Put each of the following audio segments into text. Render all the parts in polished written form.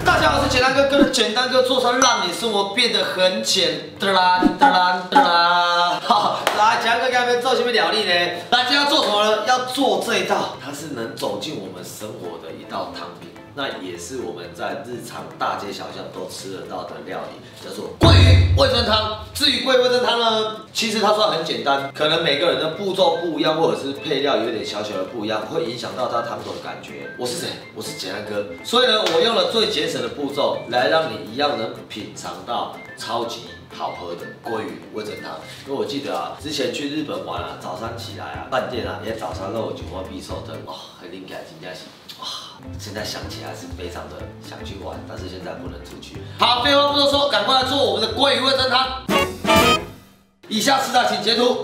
大家好，我是简单哥，跟着简单哥做餐，让你生活变得很简单啦。好，来，简单哥给大家做什么料理呢？来，今天要做什么呢？要做这一道，它是能走进我们生活的一道汤品。 那也是我们在日常大街小巷都吃得到的料理，叫做鲑鱼味噌汤。至于鲑鱼味噌汤呢，其实它算很简单，可能每个人的步骤不一样，或者是配料有点小小的不一样，会影响到它汤头的感觉。我是谁？我是简单哥。所以呢，我用了最节省的步骤，来让你一样能品尝到超级 好喝的鲑鱼味噌汤，因为我记得啊，之前去日本玩啊，早上起来啊，饭店啊，连早餐肉酒或必寿汤，哇，很灵感，真的是哇！现在想起来是非常的想去玩，但是现在不能出去。好，废话不多说，赶快来做我们的鲑鱼味噌汤。以下食材请截图。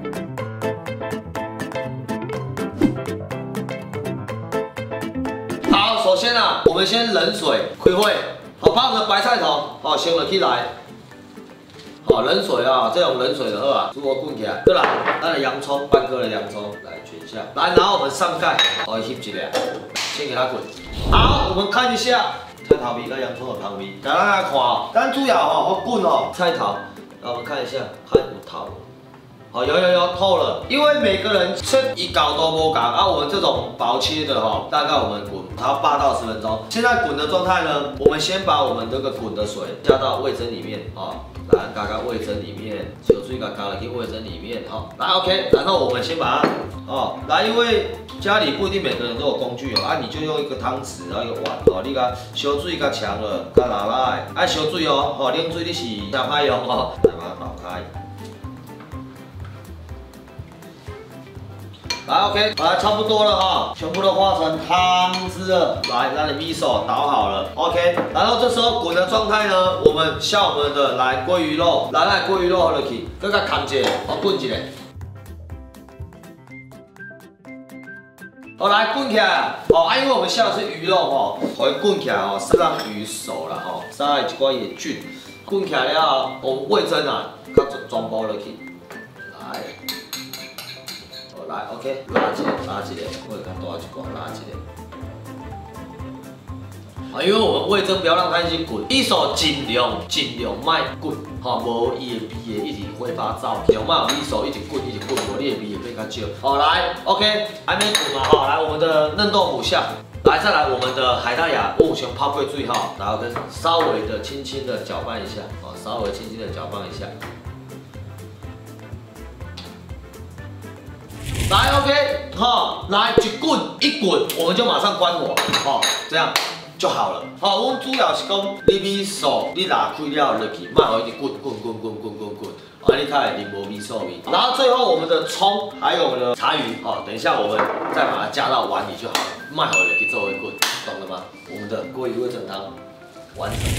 好，首先啊，我们先冷水开火，好，把我们的白菜头好先落起来。 好，冷水啊，这种冷水的话，如果滚起来，对啦，咱的洋葱，半颗的洋葱来卷一下，来，然后我们上盖，好，翕一下，先给它滚。好，我们看一下菜头味跟洋葱的汤味，大家来看哦，咱主要好滚哦，菜头，来我们看一下，看有透。 好，有透了，因为每个人切一搞都不搞，我们这种薄切的大概我们滚它8到10分钟。现在滚的状态呢，我们先把我们这个滚的水加到味噌里面来加到味噌里面，小水加了进味噌里面来 OK， 然后我们先把它来，因为家里不一定每个人都有工具你就用一个汤匙，然后一个碗你把烧水加强了，加拿来，爱烧水冷水你是加歹用来把它倒开。 来 OK， 来差不多了全部都化成汤汁了。来，让你米手倒好了 ，OK。然后这时候滚的状态呢，我们下我们的来鲑鱼肉，来鲑鱼肉落去，搁甲扛一下，滚一下。好，来滚起来因为我们下的是鱼肉会滚起来是让鱼熟了再来一寡野菌，滚起来了我们味噌啊，甲全部落去，来。 来 ，OK， 拉一个，我会较大一寡，拉一个。因为我们味噌不要让它一直滚，一手尽量卖滚，无伊的味会一直挥发走，尽量卖有一手一直滚，无你的味会变较少。来 ，OK， 还没滚嘛来我们的嫩豆腐下，来再来我们的海带芽，先泡过水然后跟稍微的轻轻的搅拌一下，稍微轻轻的搅拌一下。 来 OK， 来一滚，我们就马上关火，这样就好了。我们主要是讲你米素你拿开了落去，莫互一直滚，你才会啉无米素味。然后最后我们的葱还有我们的茶鱼，等一下我们再把它加到碗里就好了，莫互落去做伙滚，懂了吗？我们的鲑鱼味噌汤完成。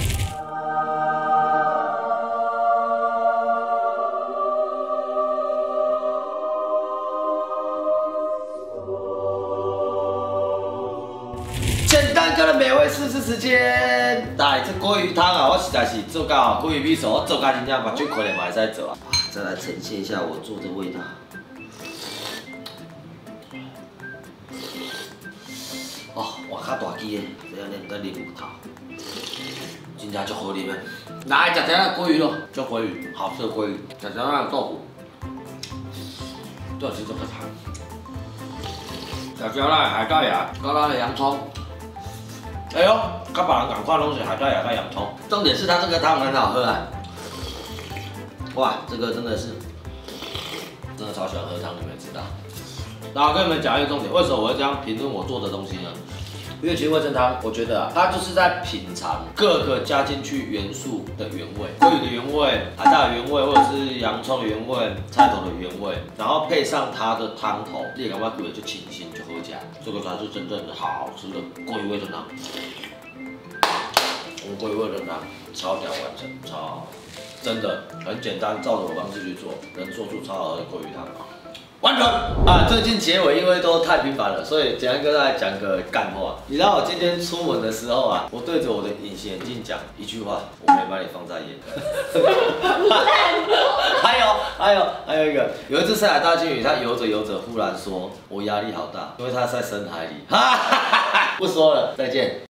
简单哥的美味试吃时间，来这鲑鱼汤我实在是做到鲑鱼米手，我做到真正目睭开了嘛会使做再来呈现一下我做的味道。换较大支的，这样恁得啉有头，真正足好啉的。来，食一下鲑鱼咯，做鲑鱼，好吃的鲑鱼，食一下豆腐，这是这个汤。 食来海带芽，加咱的洋葱。哎呦，跟别人同款拢是海带芽跟洋葱。重点是它这个汤很好喝哇，这个真的超喜欢喝汤，你们知道。然后跟你们讲一个重点，为什么我会这样评论我做的东西呢？因为其实味噌汤，我觉得它就是在品尝各个加进去元素的原味，鲑鱼的原味、海带的原味，或者是洋葱的原味、菜头的原味，然后配上它的汤头，你也感觉就清新就好吃，这个才是真正的好吃的鲑鱼味噌汤。我们鲑鱼味噌汤超屌完成，超好，真的很简单，照着我方式去做，能做出超好的鲑鱼汤。 完成最近结尾因为都太频繁了，所以简单跟大家讲个干话。你知道我今天出门的时候我对着我的隐形眼镜讲一句话，我没把你放在眼。还有一个，有一只深海大金鱼，它游着游着，忽然说：“我压力好大，因为它在深海里。”不说了，再见。